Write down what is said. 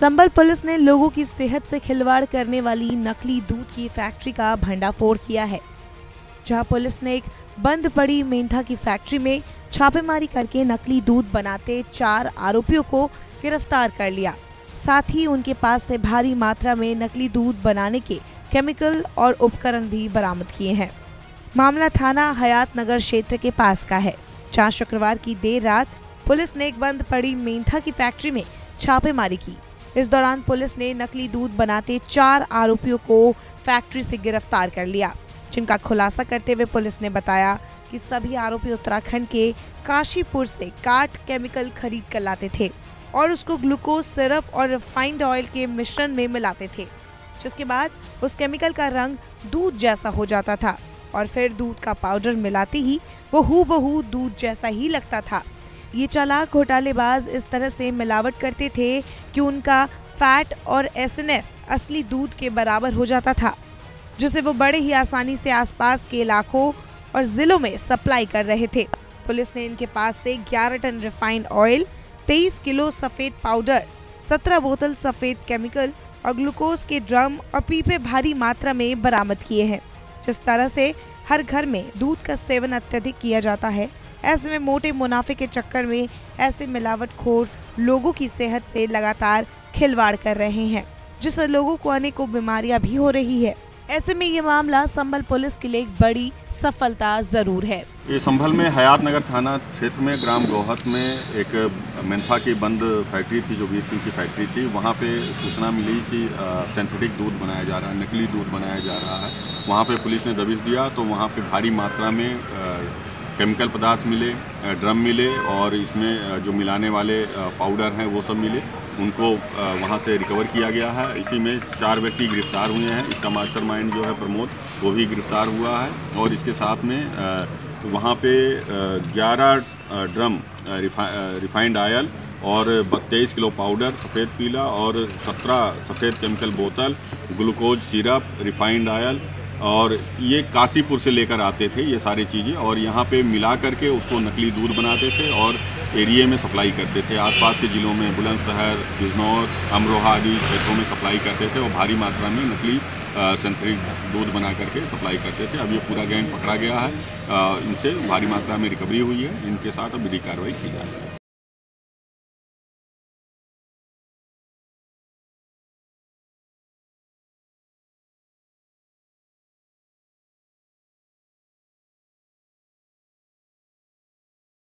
संभल police ने लोगों की सेहत से खिलवाड़ करने वाली नकली दूध की फैक्ट्री का भंडाफोड़ किया है, जहां पुलिस ने एक बंद पड़ी मेंथा की फैक्ट्री में छापेमारी करके नकली दूध बनाते 4 आरोपियों को गिरफ्तार कर लिया। साथ ही उनके पास से भारी मात्रा में नकली दूध बनाने के केमिकल और उपकरण भी बरामद किए हैं। मामला थाना हयात नगर क्षेत्र के पास का है, जहां शुक्रवार की देर रात पुलिस ने एक बंद पड़ी मेंथा की फैक्ट्री में छापेमारी की। इस दौरान पुलिस ने नकली दूध बनाते 4 आरोपियों को फैक्ट्री से गिरफ्तार कर लिया, जिनका खुलासा करते हुए पुलिस ने बताया कि सभी आरोपी उत्तराखंड के काशीपुर से काट केमिकल खरीद कर लाते थे और उसको ग्लूकोज सिरप और रिफाइंड ऑयल के मिश्रण में मिलाते थे, जिसके बाद उस केमिकल का रंग दूध जैसा हो जाता था और फिर दूध का पाउडर मिलाते ही वो हूबहू दूध जैसा ही लगता था। ये चालाक घोटालेबाज इस तरह से मिलावट करते थे कि उनका फैट और एसएनएफ असली दूध के बराबर हो जाता था, जिसे वो बड़े ही आसानी से आसपास के इलाकों और जिलों में सप्लाई कर रहे थे। पुलिस ने इनके पास से 11 टन रिफाइंड ऑयल, 23 किलो सफेद पाउडर, 17 बोतल सफेद केमिकल और ग्लूकोज के ड्रम और पीपे भारी मात्रा में बरामद किए हैं। जिस तरह से हर घर में दूध का सेवन अत्यधिक किया जाता है, ऐसे में मोटे मुनाफे के चक्कर में ऐसे मिलावटखोर लोगों की सेहत से लगातार खिलवाड़ कर रहे हैं, जिससे लोगों को अनेकों बीमारियां भी हो रही है। ऐसे में ये मामला संभल पुलिस के लिए एक बड़ी सफलता जरूर है। ये संभल में हयात नगर थाना क्षेत्र में ग्राम गोहत में एक मेंथा की बंद फैक्ट्री थी, जो वीर सिंह की फैक्ट्री थी। वहाँ पे सूचना मिली कि सिंथेटिक दूध बनाया जा रहा है, नकली दूध बनाया जा रहा है। वहाँ पे पुलिस ने दबिश दिया तो वहाँ पे भारी मात्रा में केमिकल पदार्थ मिले, ड्रम मिले और इसमें जो मिलाने वाले पाउडर हैं वो सब मिले। उनको वहाँ से रिकवर किया गया है। इसी में 4 व्यक्ति गिरफ्तार हुए हैं। इसका मास्टरमाइंड जो है प्रमोद, वो भी गिरफ्तार हुआ है। और इसके साथ में वहाँ पे 11 ड्रम रिफाइंड ऑयल और 23 किलो पाउडर सफ़ेद पीला और 17 सफ़ेद केमिकल बोतल, ग्लूकोज सिरप, रिफाइंड ऑयल और ये काशीपुर से लेकर आते थे ये सारी चीज़ें, और यहाँ पे मिला करके उसको नकली दूध बनाते थे और एरिया में सप्लाई करते थे। आसपास के ज़िलों में बुलंदशहर, बिजनौर, अमरोहा आदि क्षेत्रों में सप्लाई करते थे और भारी मात्रा में नकली सिंथेटिक दूध बना करके सप्लाई करते थे। अब ये पूरा गैंग पकड़ा गया है। इनसे भारी मात्रा में रिकवरी हुई है। इनके साथ अब विधिक कार्रवाई की जा रही है।